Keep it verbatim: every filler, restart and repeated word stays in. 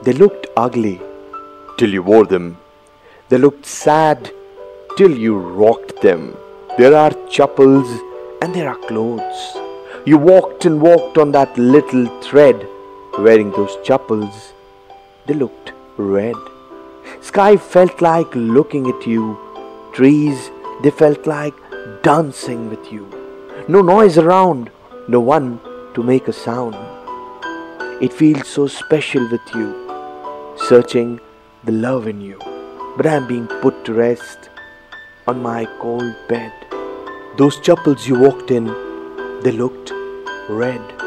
They looked ugly till you wore them. They looked sad till you rocked them. There are chappals and there are clothes. You walked and walked on that little thread, wearing those chappals. They looked red. Sky felt like looking at you. Trees, they felt like dancing with you. No noise around, no one to make a sound. It feels so special with you, searching the love in you. But I am being put to rest on my cold bed. Those chappals you walked in, they looked red.